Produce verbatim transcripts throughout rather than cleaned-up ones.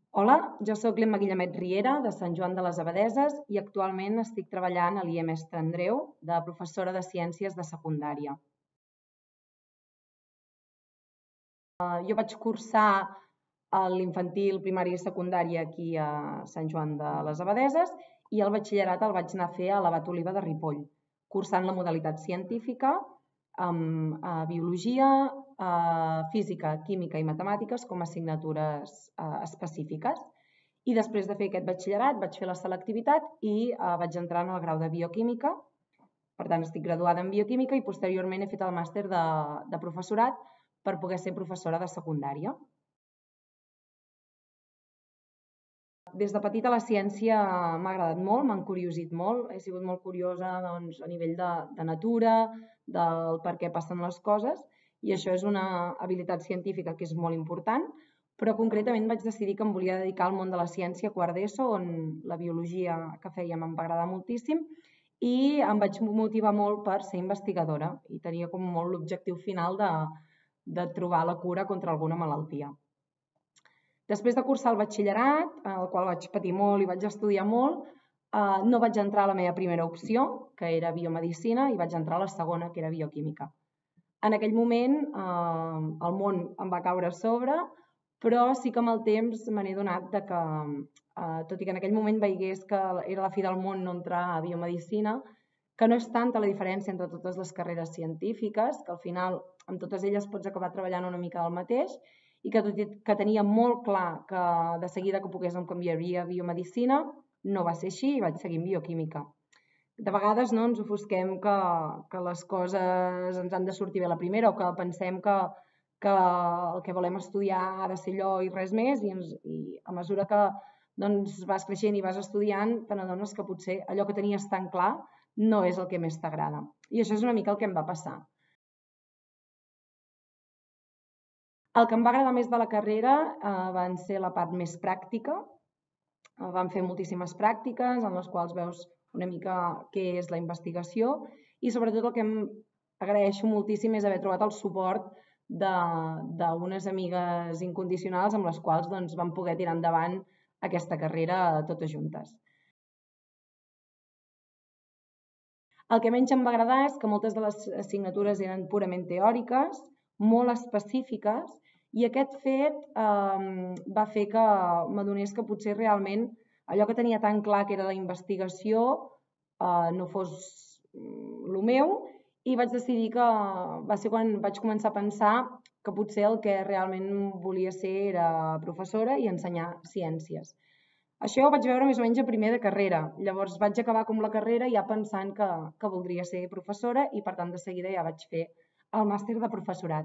Hola, jo sóc l'Emma Guillemet Riera, de Sant Joan de les Abadesses, i actualment estic treballant a l'I E Mestre Andreu, de professora de Ciències de Secundària. Jo vaig cursar l'infantil, primària i secundària aquí a Sant Joan de les Abadesses i el batxillerat el vaig anar a fer a l'Abat Oliva de Ripoll, cursant la modalitat científica amb biologia, física, química i matemàtiques com a assignatures específiques. I després de fer aquest batxillerat vaig fer la selectivitat i vaig entrar en el grau de bioquímica. Per tant, estic graduada en bioquímica i posteriorment he fet el màster de, de professorat per poder ser professora de secundària. Des de petita la ciència m'ha agradat molt, m'ha encuriosit molt. He sigut molt curiosa doncs, a nivell de, de natura, del per què passen les coses, i això és una habilitat científica que és molt important, però concretament vaig decidir que em volia dedicar al món de la ciència a quart d'ESO, on la biologia que fèiem em va agradar moltíssim, i em vaig motivar molt per ser investigadora i tenia com molt l'objectiu final de, de trobar la cura contra alguna malaltia. Després de cursar el batxillerat, el qual vaig patir molt i vaig estudiar molt, no vaig entrar a la meva primera opció, que era biomedicina, i vaig entrar a la segona, que era bioquímica. En aquell moment el món em va caure a sobre, però sí que amb el temps me n'he donat que, tot i que en aquell moment veigués que era la fi del món no entrar a biomedicina, que no és tanta la diferència entre totes les carreres científiques, que al final amb totes elles pots acabar treballant una mica del mateix, i que tot i que tenia molt clar que de seguida que pogués em canviaria a biomedicina, no va ser així i vaig seguir en bioquímica. De vegades no, ens ofusquem que, que les coses ens han de sortir bé la primera o que pensem que, que el que volem estudiar ha de ser allò i res més, i, ens, i a mesura que doncs, vas creixent i vas estudiant t'adones que potser allò que tenies tan clar no és el que més t'agrada. I això és una mica el que em va passar. El que em va agradar més de la carrera eh, van ser la part més pràctica. Eh, vam fer moltíssimes pràctiques en les quals veus una mica què és la investigació i sobretot el que em agraeixo moltíssim és haver trobat el suport d'unes amigues incondicionals amb les quals doncs, vam poder tirar endavant aquesta carrera totes juntes. El que menys em va agradar és que moltes de les assignatures eren purament teòriques, molt específiques, i aquest fet eh, va fer que m'adonés que potser realment allò que tenia tan clar que era la investigació eh, no fos el meu, i vaig decidir que va ser quan vaig començar a pensar que potser el que realment volia ser era professora i ensenyar ciències. Això ho vaig veure més o menys a primer de carrera. Llavors vaig acabar com la carrera ja pensant que, que voldria ser professora i per tant de seguida ja vaig fer el màster de professorat.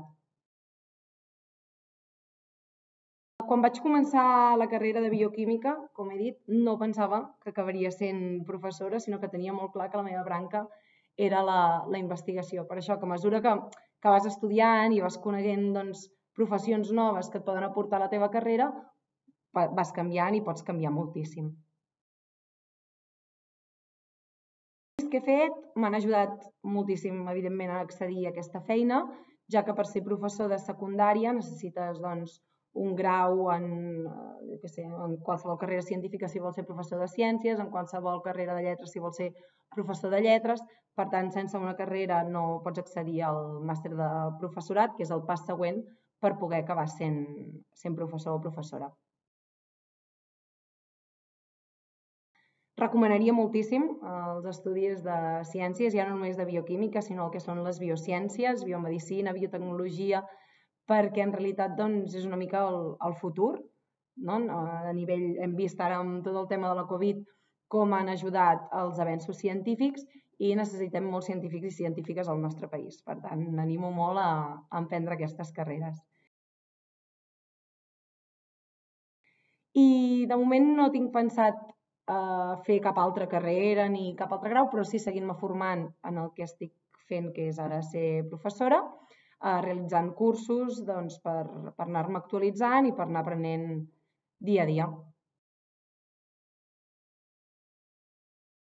Quan vaig començar la carrera de bioquímica, com he dit, no pensava que acabaria sent professora, sinó que tenia molt clar que la meva branca era la, la investigació. Per això que a mesura que, que vas estudiant i vas coneguent doncs, professions noves que et poden aportar a la teva carrera, vas canviant i pots canviar moltíssim. Els que he fet m'han ajudat moltíssim, evidentment, a accedir a aquesta feina, ja que per ser professor de secundària necessites doncs, un grau en, jo sé, en qualsevol carrera científica si vols ser professor de ciències, en qualsevol carrera de lletres si vols ser professor de lletres. Per tant, sense una carrera no pots accedir al màster de professorat, que és el pas següent per poder acabar sent, sent professor o professora. Recomanaria moltíssim els estudis de ciències, ja no només de bioquímica, sinó el que són les biociències, biomedicina, biotecnologia, perquè en realitat doncs, és una mica el, el futur. No? A nivell, hem vist ara amb tot el tema de la Covid com han ajudat els avenços científics i necessitem molts científics i científiques al nostre país. Per tant, animo molt a, a emprendre aquestes carreres. I de moment no tinc pensat Uh, fer cap altra carrera ni cap altre grau, però sí seguint-me formant en el que estic fent, que és ara ser professora, uh, realitzant cursos doncs, per, per anar-me actualitzant i per anar aprenent dia a dia.